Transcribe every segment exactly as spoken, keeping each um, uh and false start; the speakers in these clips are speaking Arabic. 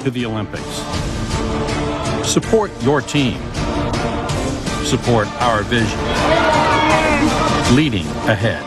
to the Olympics. Support your team. Support our vision. Leading ahead.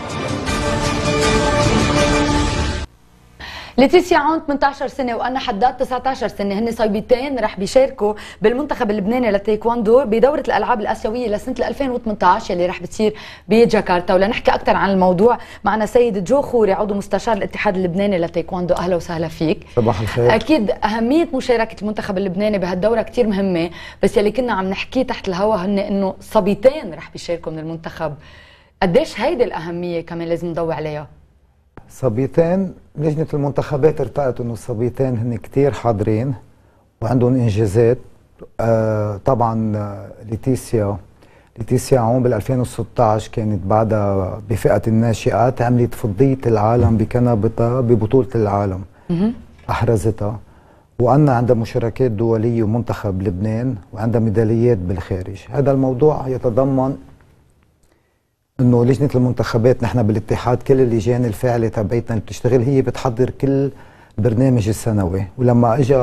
ليتيسيا عون ثمانية عشر سنة وأنا حداد تسعة عشر سنة، هن صبيتين رح بيشاركوا بالمنتخب اللبناني للتايكواندو بدورة الألعاب الآسيوية لسنة ألفين وثمانية عشر اللي رح بتصير بجاكرتا. ولنحكي أكثر عن الموضوع معنا سيد جو خوري عضو مستشار الاتحاد اللبناني للتايكواندو. أهلا وسهلا فيك. صباح الخير. أكيد أهمية مشاركة المنتخب اللبناني بهالدورة كتير مهمة، بس يلي كنا عم نحكيه تحت الهواء هن إنه صبيتين رح بيشاركوا من المنتخب. قديش هيدي الأهمية كمان لازم نضوي عليها؟ صبيتين، لجنة المنتخبات ارتأت انه الصبيتين هن كتير حاضرين وعندهم انجازات. آه طبعا ليتيسيا ليتيسيا عون بال ألفين وستة عشر كانت بعدها بفئة الناشئات عملت فضية العالم بكنبتها ببطولة العالم احرزتها، وأنا عندها مشاركات دولية ومنتخب لبنان وعندها ميداليات بالخارج. هذا الموضوع يتضمن انه لجنه المنتخبات نحن بالاتحاد كل اللجان الفاعله تبعتنا اللي بتشتغل هي بتحضر كل برنامج السنوي، ولما اجى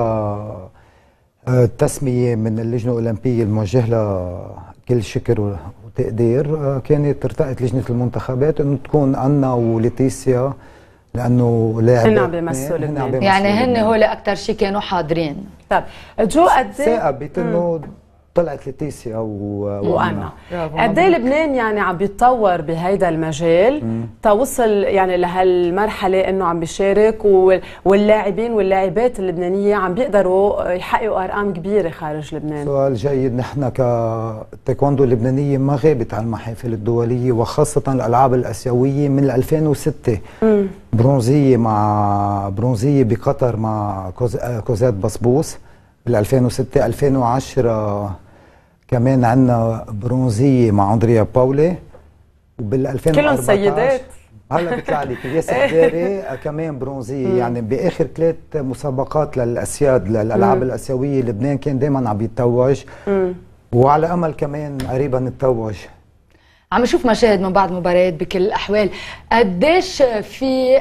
التسميه من اللجنه الاولمبيه الموجه لها كل شكر وتقدير، كانت ارتأت لجنه المنتخبات انه تكون انا وليتيسيا لانه لاعبات هن عم بيمثلوا لبنان، يعني هن هول اكثر شيء كانوا حاضرين. طيب جو قد ايه ثاقبت انه طلعت ليتيسيا وانا قد ايه لبنان يعني عم بيتطور بهيدا المجال توصل يعني لهالمرحله انه عم بيشارك واللاعبين واللاعبات اللبنانيه عم بيقدروا يحققوا ارقام كبيره خارج لبنان؟ سؤال جيد. نحن كتايكواندو اللبنانيه ما غابت على المحافل الدوليه وخاصه الالعاب الاسيويه من ألفين وستة. مم. برونزيه مع برونزيه بقطر مع كوزات بصبوس بال ألفين وستة. ألفين وعشرة كمان عندنا برونزيه مع اندريا باولي، وبال ألفين وأربعة عشر كلهم سيدات هلا بيطلع لك الياس حداري كمان برونزيه. يعني باخر ثلاث مسابقات للاسياد للالعاب الاسيويه لبنان كان دائما عم يتوج، وعلى امل كمان قريبا نتوج. عم نشوف مشاهد من بعض المباريات بكل الاحوال. قديش في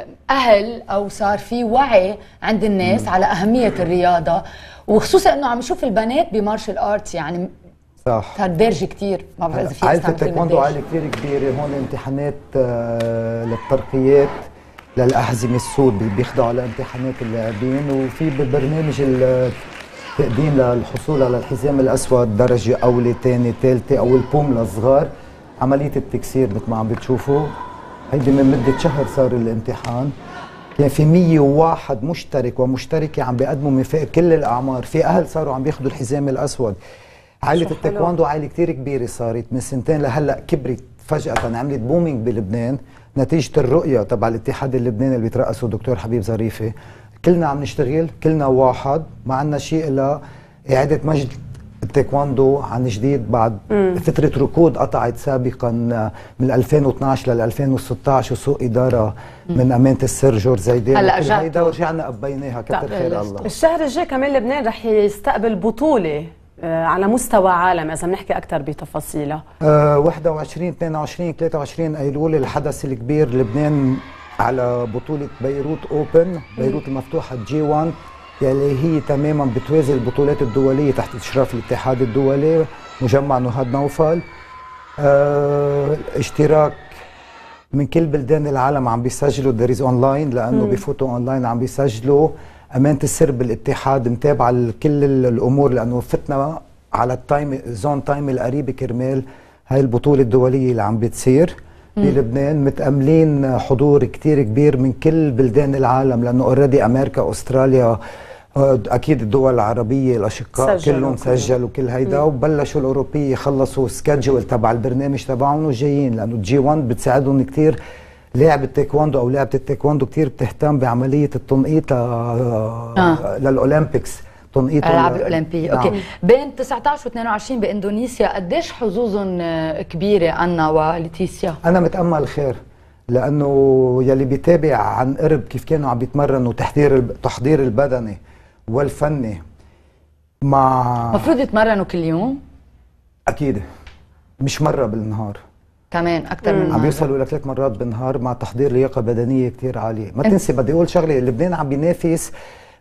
اهل او صار في وعي عند الناس على اهميه الرياضه، وخصوصا انه عم نشوف البنات بمارشال ارتس يعني صح صار دارجه كثير. ما بعرف اذا في عائله التايكواندو عائله كثير كبيره. هون امتحانات آه للترقيات للاحزمه السود بيخضعوا لامتحانات اللاعبين، وفي بالبرنامج التقديم للحصول على الحزام الاسود درجه اولى ثانيه ثالثه او البوم للصغار. عمليه التكسير مثل ما عم بتشوفوا هيدي من مده شهر صار الامتحان. كان في مية وواحد مشترك ومشتركه عم بيقدموا من فوق كل الاعمار. في اهل صاروا عم بياخذوا الحزام الاسود. عائله التايكواندو عائله كثير كبيره، صارت من سنتين لهلا كبرت فجاه، عملت بومينج بلبنان نتيجه الرؤيه تبع الاتحاد اللبناني اللي بيترأسه الدكتور حبيب ظريفه. كلنا عم نشتغل، كلنا واحد، ما عندنا شيء الا اعاده مجد التايكواندو عن جديد بعد مم. فتره ركود قطعت سابقا من ألفين واثنعش لل ألفين وستة عشر وسوء اداره مم. من امانه السر جورج زيدان. هلا هيدا ورجعنا قبيناها كثر خير الله. الشهر الجاي كمان لبنان رح يستقبل بطوله على مستوى عالم، اذا بنحكي اكثر بتفاصيلها. أه واحد وعشرين اثنين وعشرين ثلاثة وعشرين ايلول الحدث الكبير لبنان على بطوله بيروت اوبن، بيروت المفتوحه جي واحد يلي هي تماما بتوازي البطولات الدوليه تحت اشراف الاتحاد الدولي. مجمع نهاد نوفل. أه اشتراك من كل بلدان العالم عم بيسجلوا داريز اونلاين لانه بفوتوا اونلاين عم بيسجلوا. امانه السر بالاتحاد متابعه كل الامور لانه فتنا على التايم زون تايم القريبه كرمال هاي البطوله الدوليه اللي عم بتصير بلبنان. متاملين حضور كثير كبير من كل بلدان العالم لانه اوريدي امريكا استراليا اكيد الدول العربيه الاشقاء كلهم سجلوا كل هيدا، وبلشوا الاوروبيه خلصوا سكادجول تبع البرنامج تبعهم وجايين لانه الجي واحد بتساعدهم كثير. لاعب التايكواندو او لاعبه التايكواندو كثير بتهتم بعمليه التنقيط آه. للاولمبيكس، تنقيط الالعاب الاولمبيه. اوكي. بين تسعة عشر واثنين وعشرين باندونيسيا قديش حظوظهم كبيره انا وليتيسيا؟ انا متامل خير لانه يلي بيتابع عن قرب كيف كانوا عم بيتمرنوا تحضير التحضير البدني والفني مع المفروض يتمرنوا كل يوم؟ اكيد مش مره بالنهار، كمان اكثر من عم بيوصلوا لثلاث مرات بالنهار مع تحضير لياقه بدنيه كثير عاليه. ما تنسي بدي اقول شغله، لبنان عم بينافس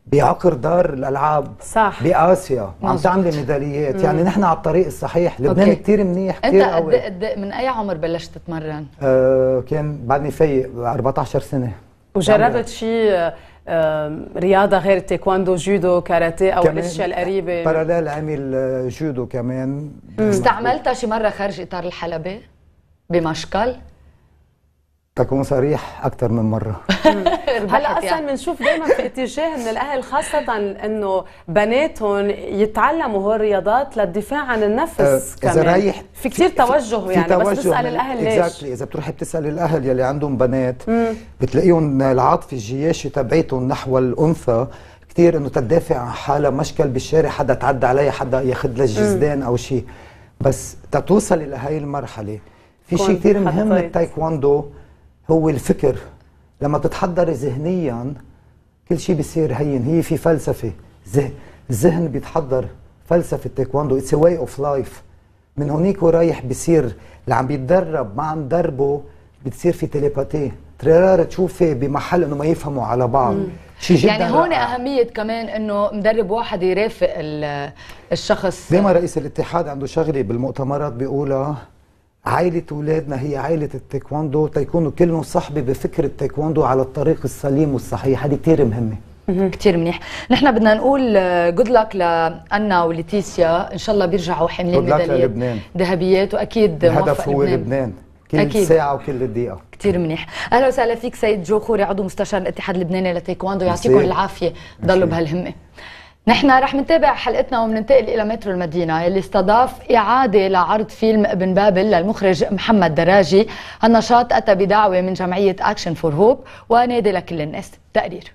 بعقر دار الالعاب صح باسيا عم تعملي ميداليات. مم. يعني نحن على الطريق الصحيح. لبنان كثير منيح كثير قوي. انت قد من اي عمر بلشت تتمرن؟ آه كان بعدني فايق أربعة عشر سنه. وجربت شيء رياضه غير التايكواندو، جودو، كاراتيه او الاشياء القريبه؟ باراليل عمل جودو كمان. استعملتها شي مره خارج اطار الحلبه بمشكل؟ تكون صريح اكثر من مره. هلا اصلا بنشوف دائما في اتجاه من الاهل خاصه انه بناتهم يتعلموا هول الرياضات للدفاع عن النفس. أه كمان إذا رايح في كثير توجه يعني، بس بتسال الاهل ليش. اكزاكتلي اذا بتروحي بتسال الاهل يلي عندهم بنات مم. بتلاقيهم العاطفه الجياشي تبعيتهم نحو الانثى كثير انه تدافع عن حالها، مشكل بالشارع حدا تعدى عليها، حدا ياخذ لها الجزدان او شيء. بس تتوصلي لهي المرحله في شيء كثير مهم بالتايكواندو هو الفكر. لما تتحضري ذهنيا كل شيء بيصير هين. هي في فلسفه، الذهن بيتحضر. فلسفه التايكواندو اتس واي اوف لايف. من هونيك ورايح بيصير اللي عم بيتدرب مع مدربه بتصير في تليباتي، ترار تشوفي بمحل انه ما يفهموا على بعض. شيء جدا يعني هون اهميه كمان انه مدرب واحد يرافق الشخص. زي ما رئيس الاتحاد عنده شغله بالمؤتمرات بيقولها، عائلة أولادنا هي عائلة التايكواندو، تيكونوا كلهم صحبة بفكر التايكواندو على الطريق السليم والصحيح. هذه كثير مهمة. كثير منيح. نحن بدنا نقول جود لك لأنا وليتيسيا، إن شاء الله بيرجعوا حاملين ميداليات ذهبيات، وأكيد الهدف هو لبنان, لبنان. كل أكيد. ساعة وكل دقيقة. كثير منيح. أهلا وسهلا فيك سيد جو خوري، عضو مستشار الاتحاد اللبناني للتايكواندو، يعطيكم العافية، ضلوا بهالهمة. نحن رح نتابع حلقتنا وبننتقل الى مترو المدينه اللي استضاف اعاده لعرض فيلم ابن بابل للمخرج محمد دراجي. هالنشاط اتى بدعوه من جمعيه اكشن فور هوب ونادي لكل الناس. تقرير.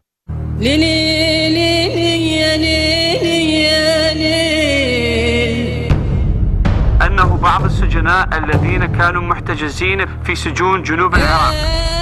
انه بعض السجناء الذين كانوا محتجزين في سجون جنوب العراق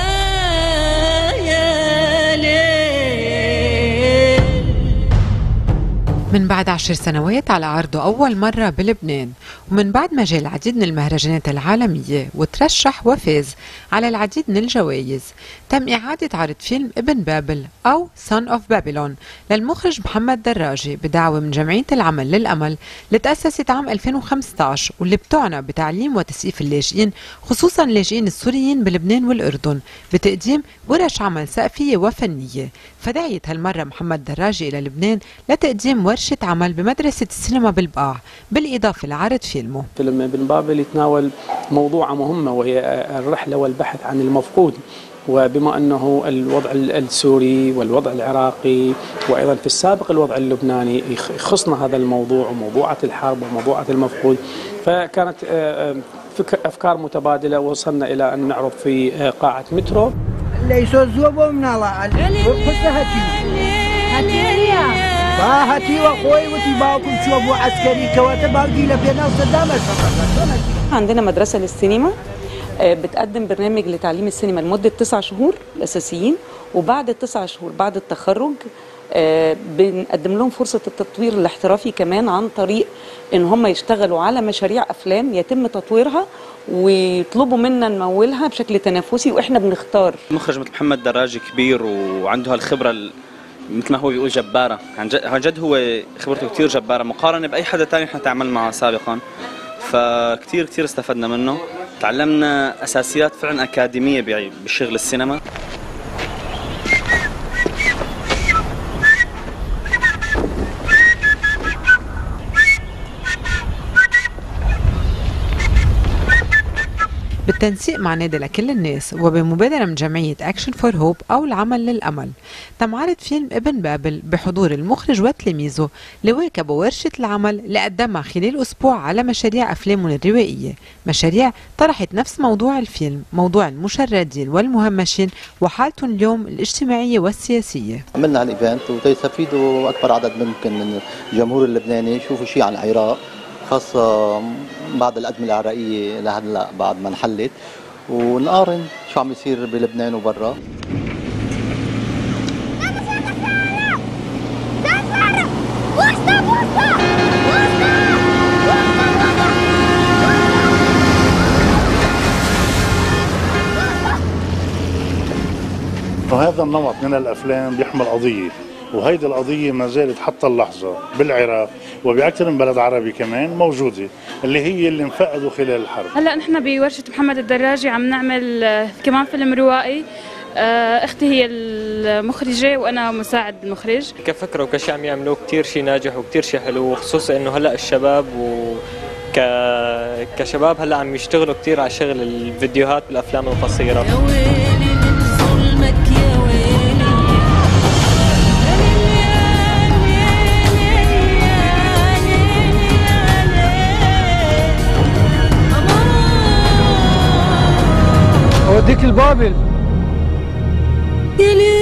من بعد عشر سنوات على عرضه أول مرة بلبنان، ومن بعد ما جاء العديد من المهرجانات العالمية وترشح وفاز على العديد من الجوائز، تم إعادة عرض فيلم ابن بابل أو Son of Babylon للمخرج محمد دراجي بدعوة من جمعية العمل للأمل اللي تأسست عام ألفين وخمسة عشر واللي بتعنى بتعليم وتثقيف اللاجئين خصوصا اللاجئين السوريين بلبنان والأردن بتقديم ورش عمل ثقافية وفنية. فدعيت هالمرة محمد دراجي إلى لبنان لتقديم ورشة عمل بمدرسة السينما بالبقاع بالإضافة لعرض فيلمه. فيلم ابن بابل يتناول موضوعة مهمة وهي الرحلة والبحث عن المفقود، وبما أنه الوضع السوري والوضع العراقي وأيضا في السابق الوضع اللبناني يخصنا هذا الموضوع وموضوعة الحرب وموضوعة المفقود، فكانت أفكار متبادلة ووصلنا إلى أن نعرض في قاعة مترو. ليسوا زوبوا من الله هاتي واخوي وتباكم شوفوا عسكري كواتب باقي لبنان صدام. عندنا مدرسة للسينما بتقدم برنامج لتعليم السينما لمدة تسع شهور الأساسيين، وبعد التسع شهور بعد التخرج بنقدم لهم فرصة التطوير الاحترافي كمان عن طريق ان هم يشتغلوا على مشاريع افلام يتم تطويرها ويطلبوا منا نمولها بشكل تنافسي واحنا بنختار. مخرج مثل محمد دراجي كبير وعنده هالخبرة مثل ما هو بيقول جبارة، عن جد هو خبرته كتير جبارة مقارنة بأي حدا تاني احنا تعاملنا معه سابقا، فكتير كتير استفدنا منه. تعلمنا أساسيات فعلا أكاديمية بشغل السينما. بالتنسيق مع نادي لكل الناس وبمبادرة من جمعية أكشن فور هوب أو العمل للأمل، تم عرض فيلم ابن بابل بحضور المخرج وتلاميذه اللي واكبوا ورشة العمل اللي قدمها خلال أسبوع على مشاريع أفلامهم الروائية، مشاريع طرحت نفس موضوع الفيلم، موضوع المشردين والمهمشين وحالتهم اليوم الاجتماعية والسياسية. عملنا هالإيفنت وتستفيدوا أكبر عدد ممكن من الجمهور اللبناني يشوفوا شيء عن العراق، خاصة بعد الأزمة العراقية لهلا بعد ما انحلت، ونقارن شو عم يصير بلبنان وبرا. وهذا النمط من الأفلام بيحمل قضية، وهيدي القضية ما زالت حتى اللحظة بالعراق وبأكثر من بلد عربي كمان موجودة، اللي هي اللي انفقدوا خلال الحرب. هلا نحن بورشة محمد الدراجي عم نعمل كمان فيلم روائي. اختي هي المخرجة وانا مساعد المخرج. كفكرة وكشي عم يعملوا كثير شيء ناجح وكثير شيء حلو، وخصوصا انه هلا الشباب و ك... كشباب هلا عم يشتغلوا كثير على شغل الفيديوهات بالافلام القصيرة. يا ويلي من ظلمك يا ويلي. اوديك البابل.